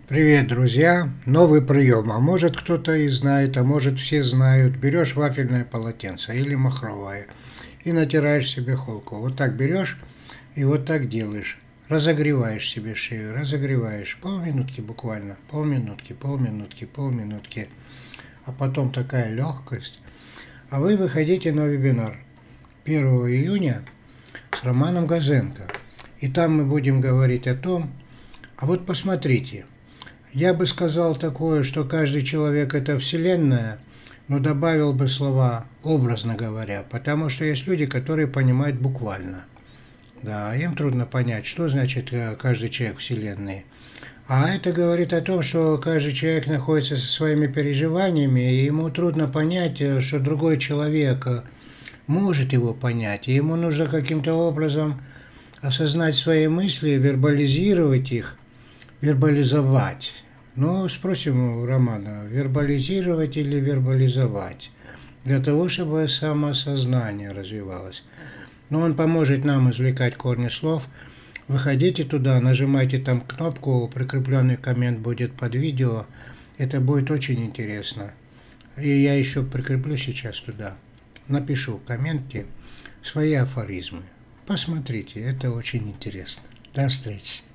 Привет, друзья! Новый прием. А может кто-то и знает, а может все знают. Берешь вафельное полотенце или махровое и натираешь себе холку. Вот так берешь и вот так делаешь. Разогреваешь себе шею, разогреваешь. Полминутки буквально. Полминутки. А потом такая легкость. А вы выходите на вебинар 1 июня с Романом Газенко. И там мы будем говорить о том, а вот посмотрите, я бы сказал такое, что каждый человек – это вселенная, но добавил бы слова «образно говоря», потому что есть люди, которые понимают буквально. Да, им трудно понять, что значит каждый человек вселенной. А это говорит о том, что каждый человек находится со своими переживаниями, и ему трудно понять, что другой человек может его понять, и ему нужно каким-то образом осознать свои мысли, вербализировать их, вербализовать. Ну, спросим у Романа, вербализировать или вербализовать, для того, чтобы самосознание развивалось. Но он поможет нам извлекать корни слов. Выходите туда, нажимайте там кнопку, прикрепленный коммент будет под видео. Это будет очень интересно. И я еще прикреплю сейчас туда. Напишу в комменте свои афоризмы. Посмотрите, это очень интересно. До встречи.